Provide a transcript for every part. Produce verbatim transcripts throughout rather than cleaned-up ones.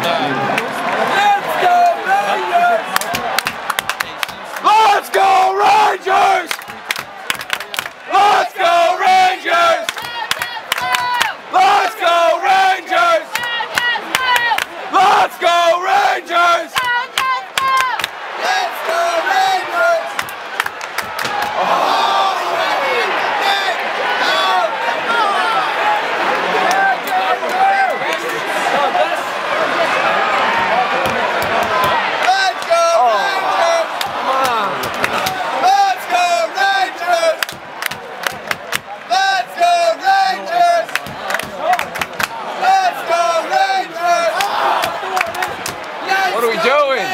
Let's go Rangers! Let's go Rangers! Let's go Rangers! Let's go Rangers! Let's go Rangers! What are we doing?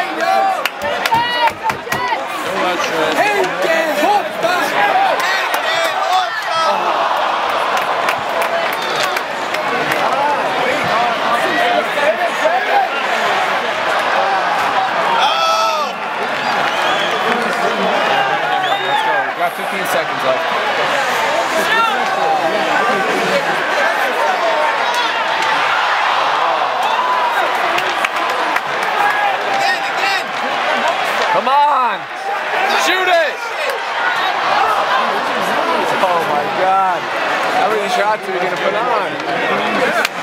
Let's go. We got fifteen seconds left. Come on! Shoot it! Oh my God! How many shots are you gonna put on?